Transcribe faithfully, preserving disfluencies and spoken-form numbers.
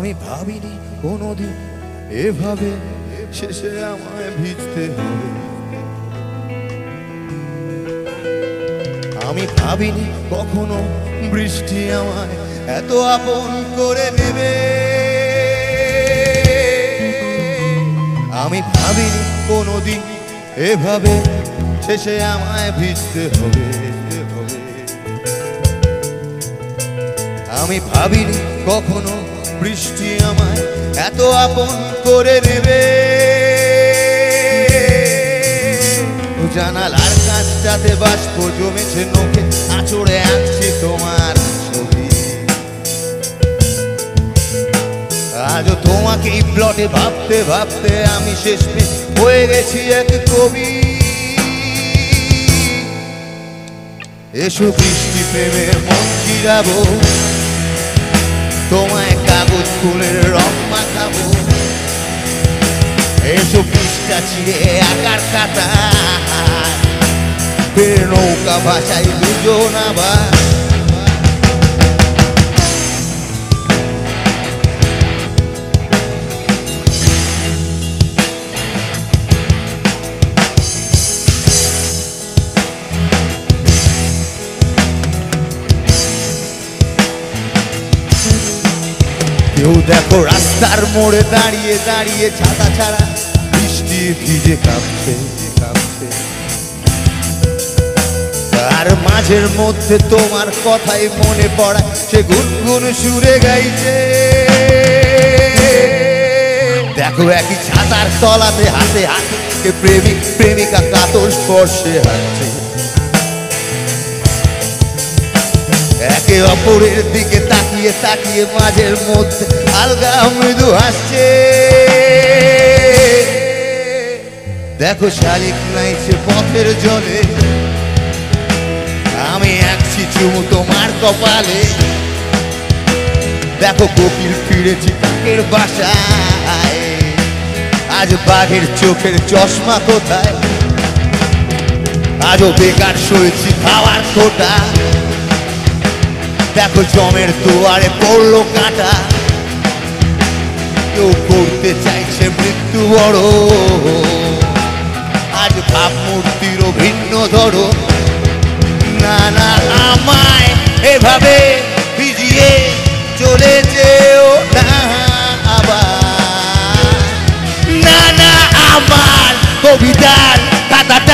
আমি ভাবিনি কোনোদিন এভাবে শেষে আমায় ভিজতে হবে। আমি ভাবিনি কখনো বৃষ্টি আমায় এত আপন করে নেবে। আমি ভাবিনি কোনোদিন এভাবে শেষে আমায় ভিজতে হবে। আমি ভাবিনি কখনো বৃষ্টি আমায় এত আপন করে নেবে। জানালার কাছটাতে বাষ্প জমেছে নখে আঁচড়ে আঁকছি তোমার ছবি। আজও তোমাকেই প্লটে ভাবতে ভাবতে আমি শেষমেশ হয়ে গেছি এক কবি। এসো বৃষ্টি প্রেমের মন ফিরাবো, তোমায় কাগজ ফুলের রং মাখাবো। এসো পৃষ্ঠা ছিঁড়ে আকার কাটা, ফের নৌকা ভাষায় দুজন আবার। কেউ দেখো রাস্তার মোড়ে দাঁড়িয়ে দাঁড়িয়ে ছাতা ছাড়া বৃষ্টি ভিজে কাঁপছে কাঁপছে। আর মাঝের মধ্যে তোমার কথাই মনে পড়ায় সে গুনগুন সুরে গাইছে। দেখো একই ছাতার তলাতে হাতে হাতে প্রেমিক প্রেমিকা কাতর স্পর্শে হাঁটছে। একে অপরের দিকে তাকিয়ে তাকিয়ে মাঝের মধ্যে আলগা মৃদু হাসছে। দেখো শালিক নাইছে পথের জলে, আমি আঁকছি চুমু তোমার কপালে। দেখো কোকিল ফিরেছি কাকের বাসায়, আজ বাঘের চোখের চশমা কোথায়। আজও বেকার সইছি খাওয়ার খোটা, দেখো জমের দুয়ারে পড়লো কাঁটা। কেউ করতে চাইছে মৃত্যু বড়, আজ ভাবমূর্তিরও ভিন্ন ধরো। না না আমায় এভাবে ভিজিয়ে চলে যেও না আবার। না না আমার কবিতার খাতাটা